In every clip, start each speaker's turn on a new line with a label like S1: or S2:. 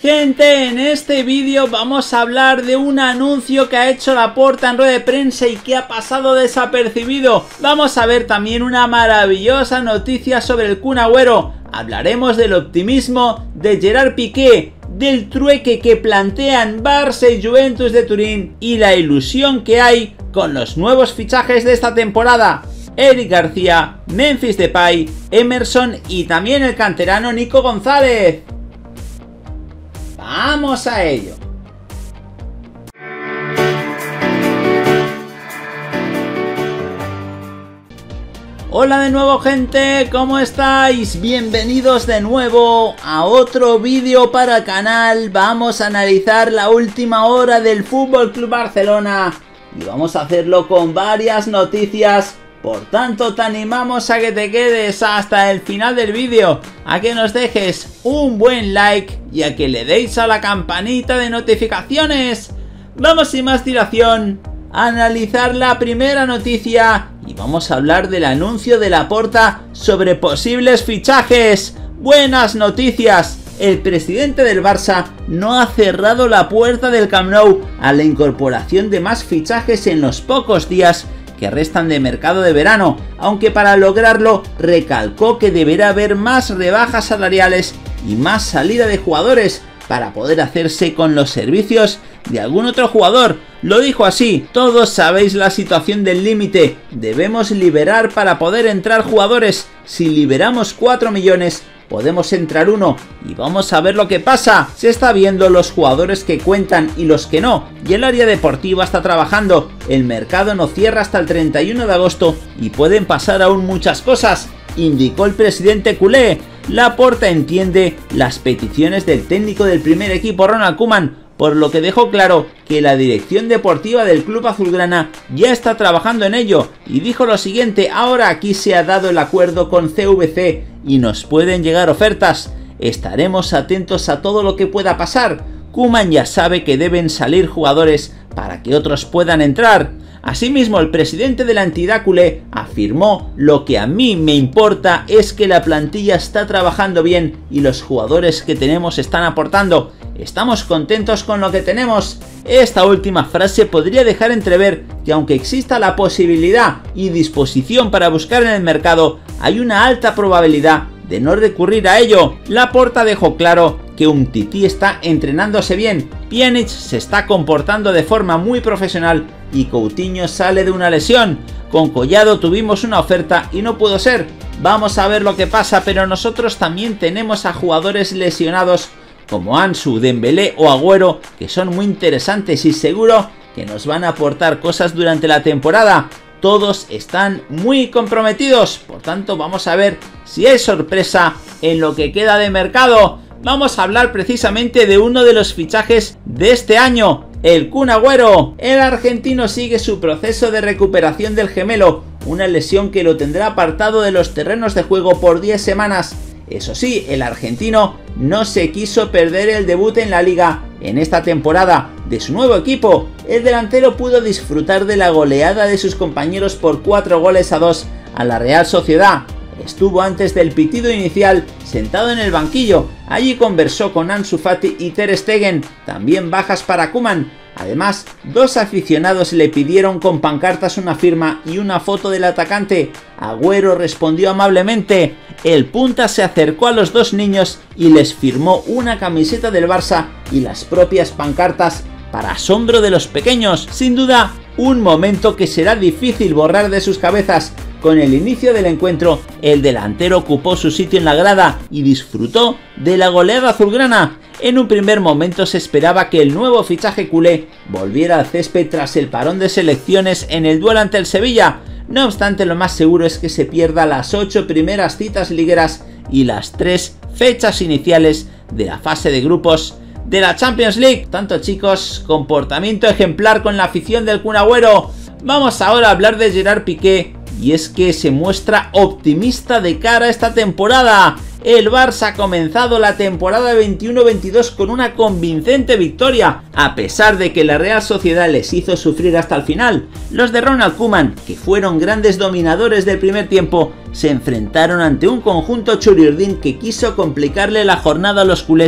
S1: Gente, en este vídeo vamos a hablar de un anuncio que ha hecho Laporta en rueda de prensa y que ha pasado desapercibido. Vamos a ver también una maravillosa noticia sobre el Kun Agüero. Hablaremos del optimismo de Gerard Piqué, del trueque que plantean Barça y Juventus de Turín y la ilusión que hay con los nuevos fichajes de esta temporada. Eric García, Memphis Depay, Emerson y también el canterano Nico González. ¡Vamos a ello! Hola de nuevo, gente, ¿cómo estáis? Bienvenidos de nuevo a otro vídeo para el canal. Vamos a analizar la última hora del FC Barcelona y vamos a hacerlo con varias noticias. Por tanto, te animamos a que te quedes hasta el final del vídeo, a que nos dejes un buen like y a que le deis a la campanita de notificaciones. Vamos sin más dilación a analizar la primera noticia y vamos a hablar del anuncio de Laporta sobre posibles fichajes. Buenas noticias. El presidente del Barça no ha cerrado la puerta del Camp Nou a la incorporación de más fichajes en los pocos días que restan de mercado de verano, aunque para lograrlo recalcó que deberá haber más rebajas salariales y más salida de jugadores para poder hacerse con los servicios de algún otro jugador. Lo dijo así: todos sabéis la situación del límite, debemos liberar para poder entrar jugadores. Si liberamos 4 millones, podemos entrar uno y vamos a ver lo que pasa. Se está viendo los jugadores que cuentan y los que no, y el área deportiva está trabajando. El mercado no cierra hasta el 31 de agosto y pueden pasar aún muchas cosas, indicó el presidente culé. Laporta entiende las peticiones del técnico del primer equipo, Ronald Koeman, por lo que dejó claro que la dirección deportiva del club azulgrana ya está trabajando en ello, y dijo lo siguiente: ahora aquí se ha dado el acuerdo con CVC y nos pueden llegar ofertas, estaremos atentos a todo lo que pueda pasar. Koeman ya sabe que deben salir jugadores para que otros puedan entrar. Asimismo, el presidente de la entidad culé afirmó: lo que a mí me importa es que la plantilla está trabajando bien y los jugadores que tenemos están aportando. Estamos contentos con lo que tenemos. Esta última frase podría dejar entrever que aunque exista la posibilidad y disposición para buscar en el mercado, hay una alta probabilidad de no recurrir a ello. Laporta dejó claro que Umtiti está entrenándose bien, Pjanic se está comportando de forma muy profesional y Coutinho sale de una lesión. Con Collado tuvimos una oferta y no pudo ser. Vamos a ver lo que pasa, pero nosotros también tenemos a jugadores lesionados como Ansu, Dembélé o Agüero, que son muy interesantes y seguro que nos van a aportar cosas durante la temporada. Todos están muy comprometidos, por tanto vamos a ver si hay sorpresa en lo que queda de mercado. Vamos a hablar precisamente de uno de los fichajes de este año, el Kun Agüero. El argentino sigue su proceso de recuperación del gemelo, una lesión que lo tendrá apartado de los terrenos de juego por 10 semanas. Eso sí, el argentino no se quiso perder el debut en la liga en esta temporada de su nuevo equipo. El delantero pudo disfrutar de la goleada de sus compañeros por 4-2 a la Real Sociedad. Estuvo antes del pitido inicial sentado en el banquillo. Allí conversó con Ansu Fati y Ter Stegen, también bajas para Koeman. Además, dos aficionados le pidieron con pancartas una firma y una foto del atacante. Agüero respondió amablemente. El punta se acercó a los dos niños y les firmó una camiseta del Barça y las propias pancartas, para asombro de los pequeños. Sin duda, un momento que será difícil borrar de sus cabezas. Con el inicio del encuentro, el delantero ocupó su sitio en la grada y disfrutó de la goleada azulgrana. En un primer momento se esperaba que el nuevo fichaje culé volviera al césped tras el parón de selecciones en el duelo ante el Sevilla. No obstante, lo más seguro es que se pierda las 8 primeras citas ligueras y las 3 fechas iniciales de la fase de grupos de la Champions League. Tanto, chicos, comportamiento ejemplar con la afición del Kun Agüero. Vamos ahora a hablar de Gerard Piqué, y es que se muestra optimista de cara a esta temporada. El Barça ha comenzado la temporada 21-22 con una convincente victoria, a pesar de que la Real Sociedad les hizo sufrir hasta el final. Los de Ronald Koeman, que fueron grandes dominadores del primer tiempo, se enfrentaron ante un conjunto churiurdín que quiso complicarle la jornada a los culés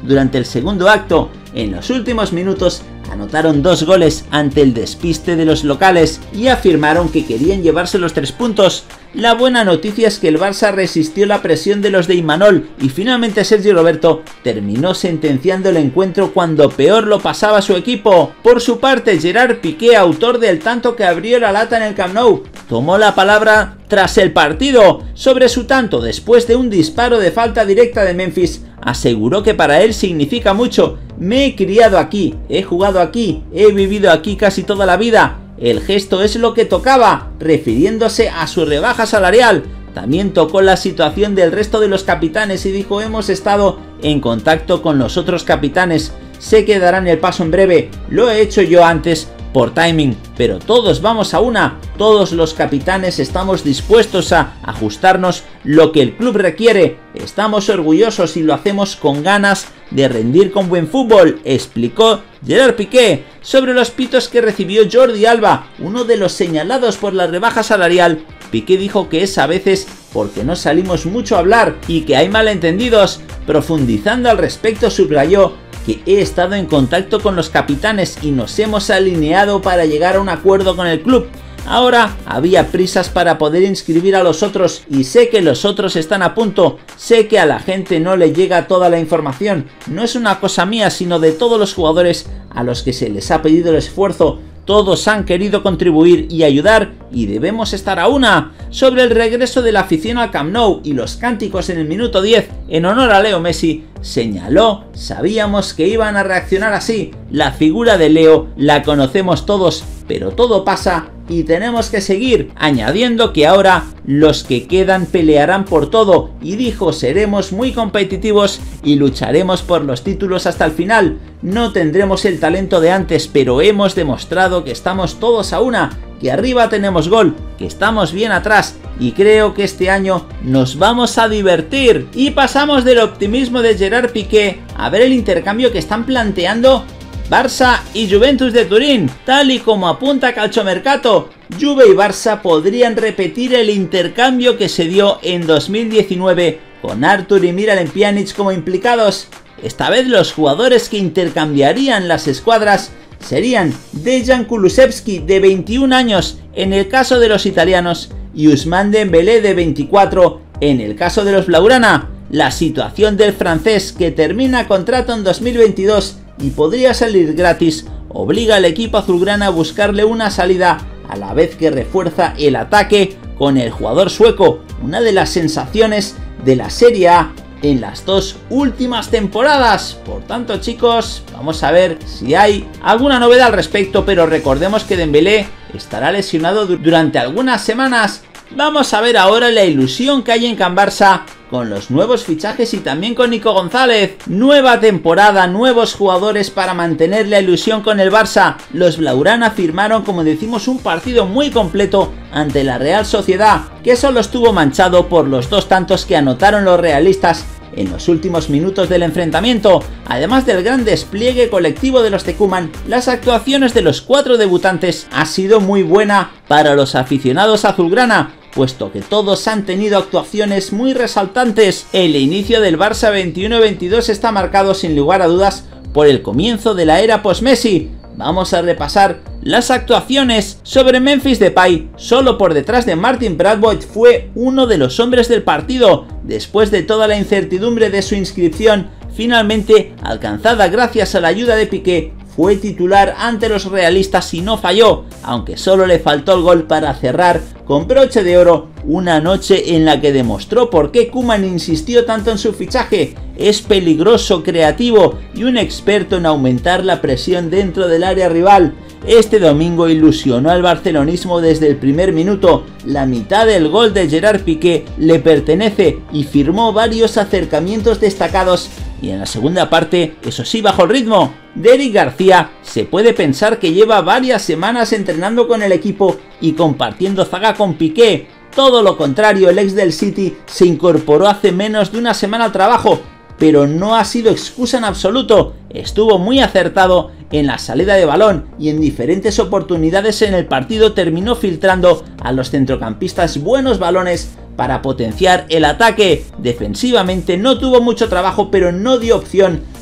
S1: durante el segundo acto. En los últimos minutos anotaron 2 goles ante el despiste de los locales y afirmaron que querían llevarse los 3 puntos. La buena noticia es que el Barça resistió la presión de los de Imanol y finalmente Sergi Roberto terminó sentenciando el encuentro cuando peor lo pasaba su equipo. Por su parte, Gerard Piqué, autor del tanto que abrió la lata en el Camp Nou, tomó la palabra tras el partido. Sobre su tanto, después de un disparo de falta directa de Memphis, aseguró que para él significa mucho. Me he criado aquí, he jugado aquí, he vivido aquí casi toda la vida. El gesto es lo que tocaba, refiriéndose a su rebaja salarial. También tocó la situación del resto de los capitanes y dijo: hemos estado en contacto con los otros capitanes, sé que darán el paso en breve, lo he hecho yo antes por timing, pero todos vamos a una, todos los capitanes estamos dispuestos a ajustarnos lo que el club requiere, estamos orgullosos y lo hacemos con ganas de rendir con buen fútbol, explicó Gerard Piqué. Sobre los pitos que recibió Jordi Alba, uno de los señalados por la rebaja salarial, Piqué dijo que es a veces porque no salimos mucho a hablar y que hay malentendidos. Profundizando al respecto, subrayó que he estado en contacto con los capitanes y nos hemos alineado para llegar a un acuerdo con el club. Ahora había prisas para poder inscribir a los otros y sé que los otros están a punto, sé que a la gente no le llega toda la información, no es una cosa mía sino de todos los jugadores a los que se les ha pedido el esfuerzo. Todos han querido contribuir y ayudar y debemos estar a una. Sobre el regreso de la afición al Camp Nou y los cánticos en el minuto 10 en honor a Leo Messi, señaló: sabíamos que iban a reaccionar así, la figura de Leo la conocemos todos, pero todo pasa y tenemos que seguir, añadiendo que ahora los que quedan pelearán por todo y dijo: seremos muy competitivos y lucharemos por los títulos hasta el final, no tendremos el talento de antes, pero hemos demostrado que estamos todos a una, que arriba tenemos gol, que estamos bien atrás y creo que este año nos vamos a divertir. Y pasamos del optimismo de Gerard Piqué a ver el intercambio que están planteando Barça y Juventus de Turín. Tal y como apunta Calciomercato, Juve y Barça podrían repetir el intercambio que se dio en 2019 con Artur y Miralem Pjanic como implicados. Esta vez los jugadores que intercambiarían las escuadras serían Dejan Kulusevski, de 21 años en el caso de los italianos, y Ousmane Dembélé, de 24 en el caso de los blaugrana. La situación del francés, que termina contrato en 2022 y podría salir gratis, obliga al equipo azulgrana a buscarle una salida, a la vez que refuerza el ataque con el jugador sueco, una de las sensaciones de la Serie A en las 2 últimas temporadas. Por tanto, chicos, vamos a ver si hay alguna novedad al respecto, pero recordemos que Dembélé estará lesionado durante algunas semanas. Vamos a ver ahora la ilusión que hay en Can Barça con los nuevos fichajes y también con Nico González. Nueva temporada, nuevos jugadores para mantener la ilusión con el Barça. Los blaugrana firmaron, como decimos, un partido muy completo ante la Real Sociedad, que solo estuvo manchado por los 2 tantos que anotaron los realistas en los últimos minutos del enfrentamiento. Además del gran despliegue colectivo de los Tecuman, las actuaciones de los 4 debutantes ha sido muy buena para los aficionados azulgrana, puesto que todos han tenido actuaciones muy resaltantes. El inicio del Barça 21-22 está marcado sin lugar a dudas por el comienzo de la era post-Messi. Vamos a repasar las actuaciones. Sobre Memphis Depay, solo por detrás de Martin Braithwaite, fue uno de los hombres del partido. Después de toda la incertidumbre de su inscripción, finalmente alcanzada gracias a la ayuda de Piqué, fue titular ante los realistas y no falló, aunque solo le faltó el gol para cerrar con broche de oro una noche en la que demostró por qué Koeman insistió tanto en su fichaje. Es peligroso, creativo y un experto en aumentar la presión dentro del área rival. Este domingo ilusionó al barcelonismo desde el primer minuto. La mitad del gol de Gerard Piqué le pertenece y firmó varios acercamientos destacados, y en la segunda parte, eso sí, bajo el ritmo. De Eric García se puede pensar que lleva varias semanas entrenando con el equipo y compartiendo zaga con Piqué. Todo lo contrario, el ex del City se incorporó hace menos de una semana al trabajo, pero no ha sido excusa en absoluto. Estuvo muy acertado en la salida de balón y en diferentes oportunidades en el partido terminó filtrando a los centrocampistas buenos balones para potenciar el ataque. Defensivamente no tuvo mucho trabajo, pero no dio opción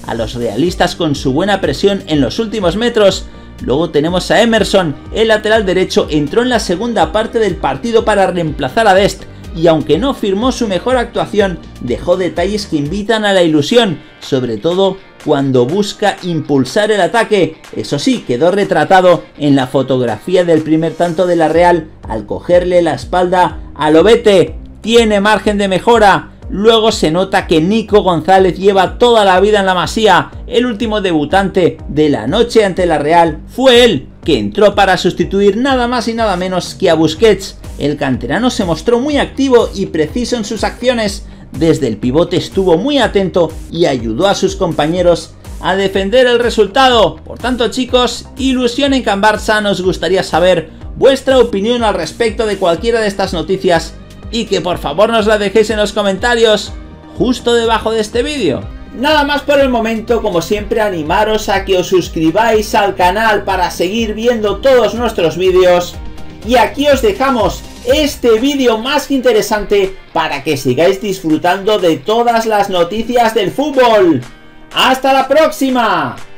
S1: a los realistas con su buena presión en los últimos metros. Luego tenemos a Emerson, el lateral derecho entró en la segunda parte del partido para reemplazar a Dest, y aunque no firmó su mejor actuación, dejó detalles que invitan a la ilusión, sobre todo cuando busca impulsar el ataque. Eso sí, quedó retratado en la fotografía del primer tanto de la Real al cogerle la espalda a Lobete. Tiene margen de mejora. Luego se nota que Nico González lleva toda la vida en la Masía. El último debutante de la noche ante la Real fue él, que entró para sustituir nada más y nada menos que a Busquets. El canterano se mostró muy activo y preciso en sus acciones. Desde el pivote estuvo muy atento y ayudó a sus compañeros a defender el resultado. Por tanto, chicos, ilusión en Can Barça. Nos gustaría saber vuestra opinión al respecto de cualquiera de estas noticias y que por favor nos la dejéis en los comentarios justo debajo de este vídeo. Nada más por el momento. Como siempre, animaros a que os suscribáis al canal para seguir viendo todos nuestros vídeos. Y aquí os dejamos este vídeo más que interesante para que sigáis disfrutando de todas las noticias del fútbol. ¡Hasta la próxima!